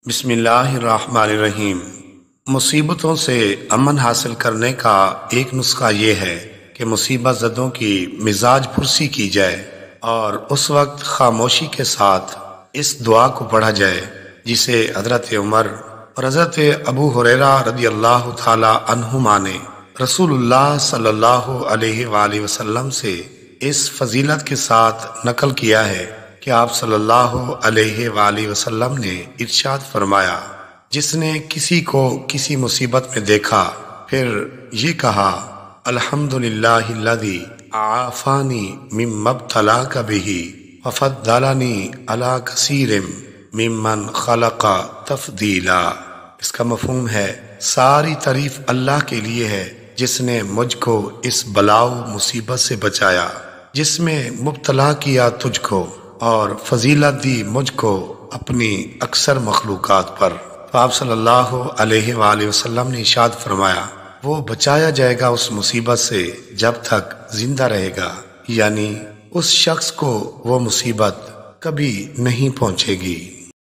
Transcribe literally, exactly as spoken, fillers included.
بسم اللہ الرحمن الرحیم۔ مصیبتوں سے امن حاصل کرنے کا ایک نسخہ یہ ہے کہ مصیبت زدوں کی مزاج پرسی کی جائے اور اس وقت خاموشی کے ساتھ اس دعا کو پڑھا جائے جسے حضرت عمر اور حضرت ابو ہریرہ رضی اللہ تعالی عنہما نے رسول اللہ صلی اللہ علیہ وآلہ وسلم سے اس فضیلت کے ساتھ نقل کیا ہے کہ آپ صلی اللہ علیہ وآلہ وسلم نے ارشاد فرمایا، جس نے کسی کو کسی مصیبت میں دیکھا پھر یہ کہا الحمدللہ الذی عافانی مما ابتلاک بہ وفضلنی علی کثیر ممن خلق تفضیلا۔ اس کا مفہوم ہے ساری تعریف اللہ کے لیے ہے جس نے مجھ کو اس بلاؤ مصیبت سے بچایا جس میں مبتلا کیا تجھ کو اور فضیلت دی مجھ کو اپنی اکثر مخلوقات پر۔ تو آپ صلی اللہ علیہ وآلہ وسلم نے ارشاد فرمایا، وہ بچایا جائے گا اس مصیبت سے جب تک زندہ رہے گا، یعنی اس شخص کو وہ مصیبت کبھی نہیں پہنچے گی۔